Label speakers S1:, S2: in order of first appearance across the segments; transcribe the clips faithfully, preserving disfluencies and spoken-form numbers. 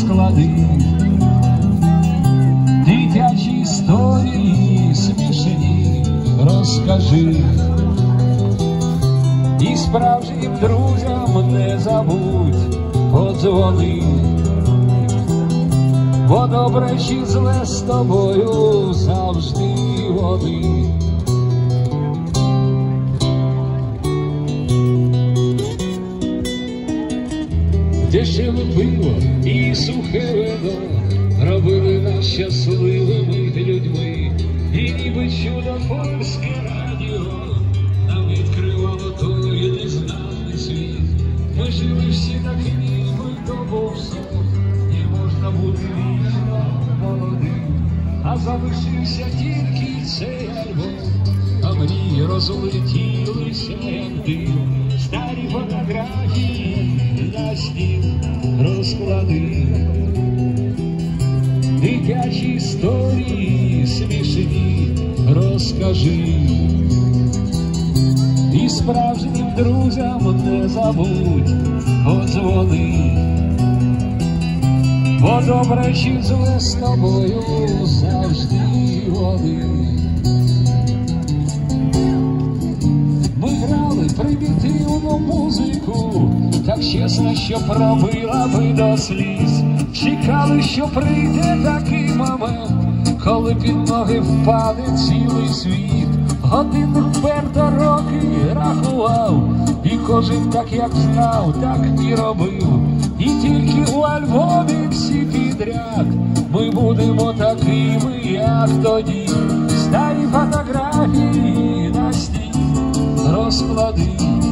S1: розклади, дитячі історії смішні розкажи, і справжнім друзям не забудь подзвони, бо добре чи зле з тобою завжди вони. Дешеве пиво і сухе вино робили нас щасливими людьми, і ніби чудо польське радіо нам відкривало той незнаний світ. Ми жили всі так ніби то був сон, не можна бути вічно молодим, а залишився тільки цей альбом, а мрії розлетілися як дим. Старі фотографії на стіл розклади, дитячі історії смішні розкажи, і справжнім друзям не забудь подзвони, бо добре чи зле з тобою завжди вони. Ми грали примітивну музику, так чесно, що пробила би до сліз. Чекали, що прийде такий момент, коли під ноги впаде цілий світ. Годинник вперто роки рахував, і кожен так як знав, так і робив. І тільки у альбомі всі підряд ми будемо такими, як тоді. Старі фотографії на стіл розклади,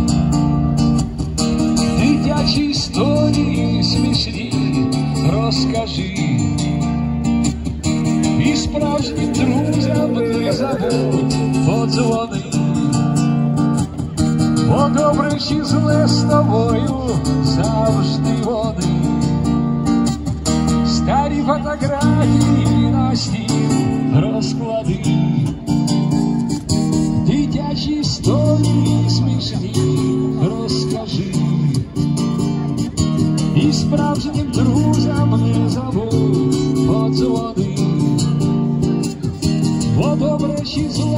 S1: дитячі історії смішні розкажи, і справжнім друзям не забудь подзвони, бо добре чи зле з тобою завжди вони. Старі фотографії на стіл розклади, дитячі історії смішні розкажи, і справжнім друзям не забудь подзвони, бо добре чи зле